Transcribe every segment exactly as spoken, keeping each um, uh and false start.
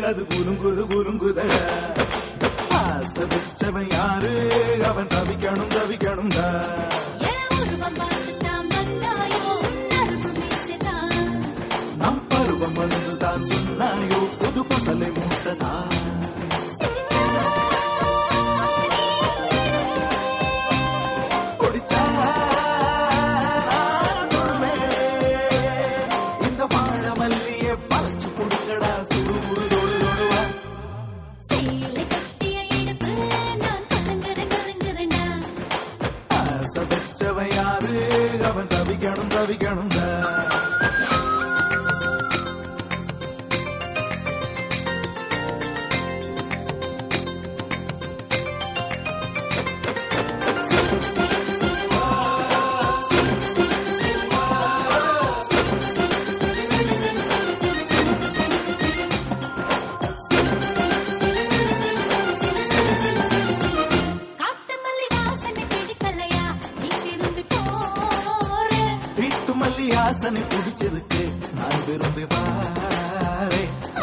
அது குலுங்குது குலுங்குதடா. ஆசை வச்சவன் யாரு அவன் தவிக்கணும் தவிக்கணும்டா. நம் பருவம் வந்து தான் சொன்னாயோ புது பசலை மூட்டதா. அவன் தவிக்கணும் தவிக்கணும்டா. ஆசனை பிடிச்சிருக்கு நான் விரும்பி பாரே.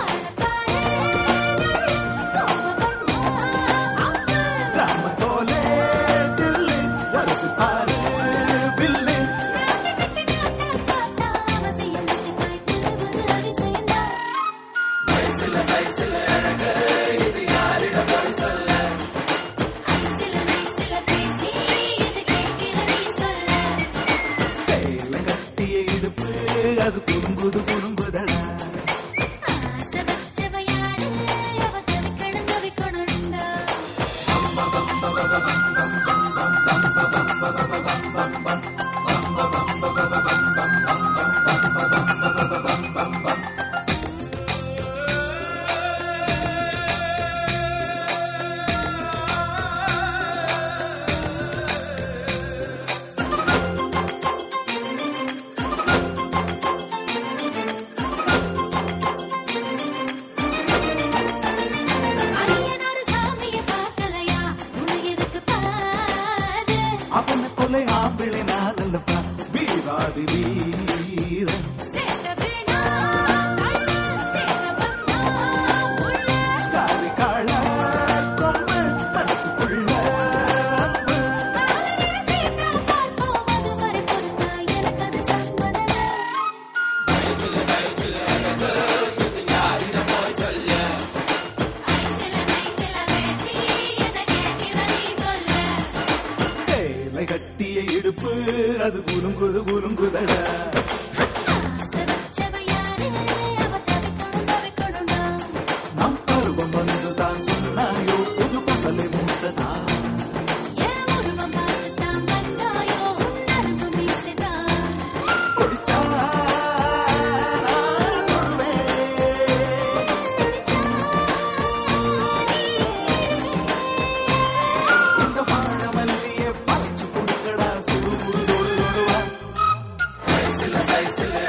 ராமத்தோலே தில்லு வரசு பாரு பில்லு. வயசுல வயசுல அழகு இது யாரிடம் போய் சொல்ல. அது குறுங்குது குறுங்குதடா. அவனை கொலை ஆம்பிளை நானல்லப்பா வீராதி வீரன். காரி காள கொம்பு மனசுக்குள்ள அம்பு. கட்டிய இடுப்பு அது குலுங்குது குலுங்குதடா. நம் பருவம் வந்து தான் சொன்னாயோ புது பசலை மூட்டதா. Silly, silly.